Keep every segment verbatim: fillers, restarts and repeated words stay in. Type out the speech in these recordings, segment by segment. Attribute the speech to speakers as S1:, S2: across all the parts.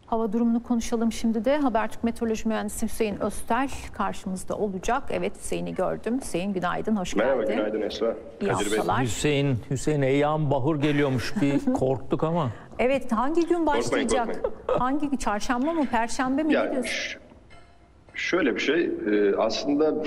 S1: Hava durumunu konuşalım şimdi de. Habertürk Meteoroloji Mühendisi Hüseyin Öztel karşımızda olacak. Evet, Hüseyin'i gördüm. Hüseyin günaydın, hoş geldin.
S2: Merhaba, günaydın Esra.
S1: İyi haftalar.
S3: Hüseyin, Hüseyin Eyyam Bahur geliyormuş, bir korktuk ama.
S1: Evet, hangi gün başlayacak?
S2: Korkmayın, korkmayın.
S1: Hangi çarşamba mı, perşembe mi?
S2: Ya,
S1: ne diyorsun?
S2: Şöyle bir şey, aslında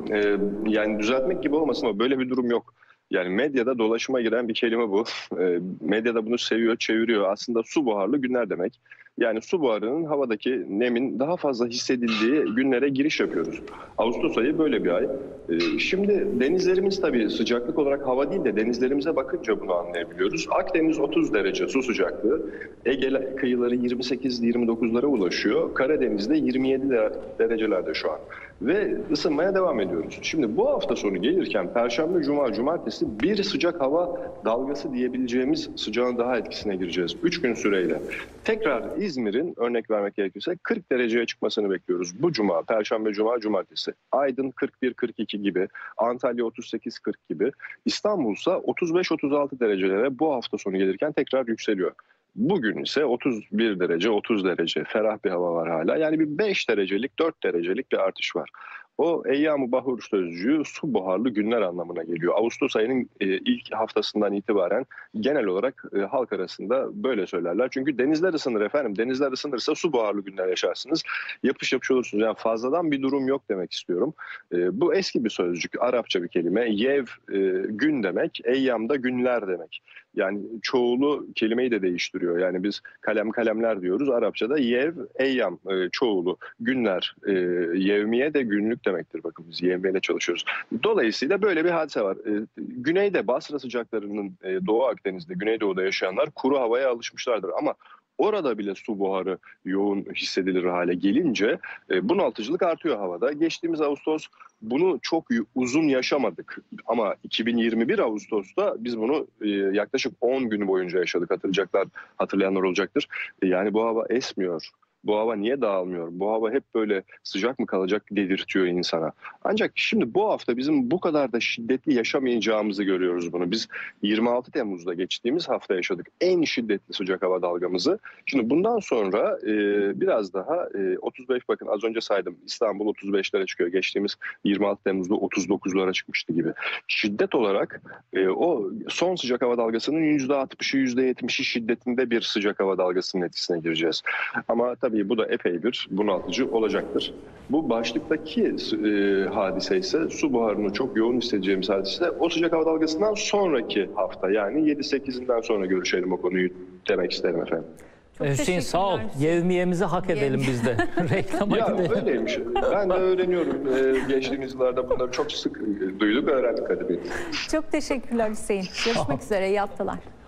S2: yani düzeltmek gibi olmasın ama böyle bir durum yok. Yani medyada dolaşıma giren bir kelime bu. E, medyada bunu seviyor, çeviriyor. Aslında su buharlı günler demek. Yani su buharının havadaki nemin daha fazla hissedildiği günlere giriş yapıyoruz. Ağustos ayı böyle bir ay. E, şimdi denizlerimiz tabii sıcaklık olarak hava değil de denizlerimize bakınca bunu anlayabiliyoruz. Akdeniz otuz derece su sıcaklığı. Ege kıyıları yirmi sekiz yirmi dokuzlara ulaşıyor. Karadeniz'de yirmi yedi derecelerde şu an. Ve ısınmaya devam ediyoruz. Şimdi bu hafta sonu gelirken Perşembe, Cuma, Cumartesi bir sıcak hava dalgası diyebileceğimiz sıcağın daha etkisine gireceğiz. üç gün süreyle. Tekrar İzmir'in örnek vermek gerekirse kırk dereceye çıkmasını bekliyoruz. Bu Cuma, Perşembe, Cuma, Cumartesi. Aydın kırk bir kırk iki gibi, Antalya otuz sekiz kırk gibi. İstanbul ise otuz beş otuz altı derecelere bu hafta sonu gelirken tekrar yükseliyor. Bugün ise otuz bir derece, otuz derece ferah bir hava var hala. Yani bir beş derecelik, dört derecelik bir artış var. O Eyyam-ı Bahur sözcüğü su buharlı günler anlamına geliyor. Ağustos ayının ilk haftasından itibaren genel olarak halk arasında böyle söylerler. Çünkü denizler ısınır efendim. Denizler ısınırsa su buharlı günler yaşarsınız. Yapış yapış olursunuz. Yani fazladan bir durum yok demek istiyorum. Bu eski bir sözcük, Arapça bir kelime. Yev gün demek, Eyyam da günler demek. Yani çoğulu kelimeyi de değiştiriyor. Yani biz kalem kalemler diyoruz. Arapçada yev, eyyam çoğulu. Günler, yevmiye de günlük demektir. Bakın biz yevmiyeyle çalışıyoruz. Dolayısıyla böyle bir hadise var. Güneyde Basra sıcaklarının Doğu Akdeniz'de, Güneydoğu'da yaşayanlar kuru havaya alışmışlardır. Ama orada bile su buharı yoğun hissedilir hale gelince bunaltıcılık artıyor havada. Geçtiğimiz Ağustos bunu çok uzun yaşamadık ama iki bin yirmi bir Ağustos'ta biz bunu yaklaşık on gün boyunca yaşadık. Hatırlayacaklar, hatırlayanlar olacaktır. Yani bu hava esmiyor. Bu hava niye dağılmıyor? Bu hava hep böyle sıcak mı kalacak dedirtiyor insana. Ancak şimdi bu hafta bizim bu kadar da şiddetli yaşamayacağımızı görüyoruz bunu. Biz yirmi altı Temmuz'da geçtiğimiz hafta yaşadık en şiddetli sıcak hava dalgamızı. Şimdi bundan sonra e, biraz daha e, otuz beş, bakın az önce saydım, İstanbul otuz beşlere çıkıyor. Geçtiğimiz yirmi altı Temmuz'da otuz dokuzlara çıkmıştı gibi. Şiddet olarak e, o son sıcak hava dalgasının yüzde altmışı yüzde yetmişi şiddetinde bir sıcak hava dalgasının etkisine gireceğiz. Ama tabii Tabii bu da epey bir bunaltıcı olacaktır. Bu başlıktaki e, hadise ise su buharını çok yoğun hissedeceğimiz hadise. O sıcak hava dalgasından sonraki hafta, yani yedi sekizinden sonra görüşelim o konuyu demek isterim efendim.
S1: Çok
S3: Hüseyin sağ ol. Yevmiyemizi hak edelim biz de. Reklama
S2: ya
S3: gidelim.
S2: Öyleymiş. Ben de öğreniyorum. Ee, geçtiğimiz yıllarda bunları çok sık duyduk, öğrendik hadi.
S1: Çok teşekkürler Hüseyin. Görüşmek üzere. İyi haftalar.